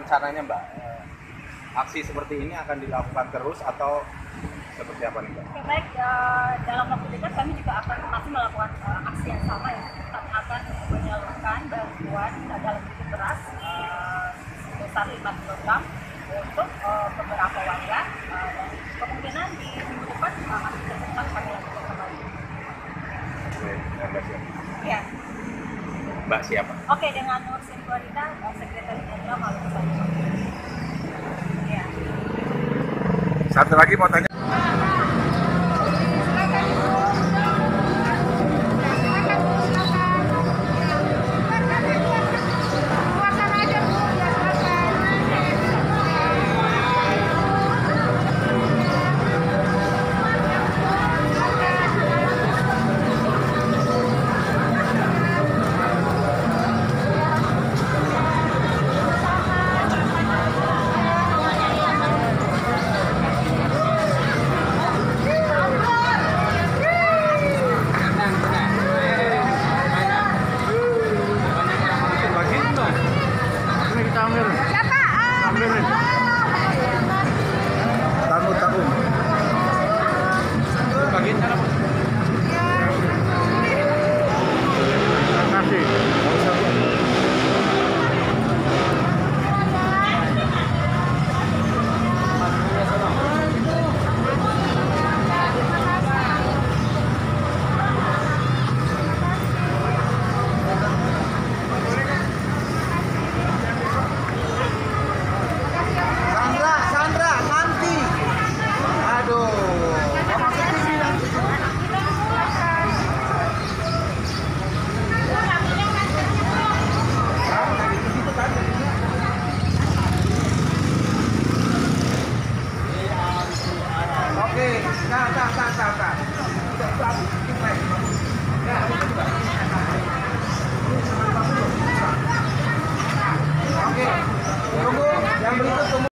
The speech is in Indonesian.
rencananya Mbak, aksi seperti ini akan dilakukan terus atau seperti apa nih Mbak? Oke, baik, dalam waktu dekat kami juga akan masih melakukan aksi yang sama ya. Kami akan menyalurkan bantuan dalam bentuk beras sebesar 5 kg untuk beberapa warga, dan kemungkinan di minggu depan aksi tersebut kami lakukan kembali. Oke, Mbak siapa? Ya. Mbak siapa? Oke, dengan Nur Sintuarita, Sekretaris Jenderal Maluku Utara. Ya. Satu lagi mau tanya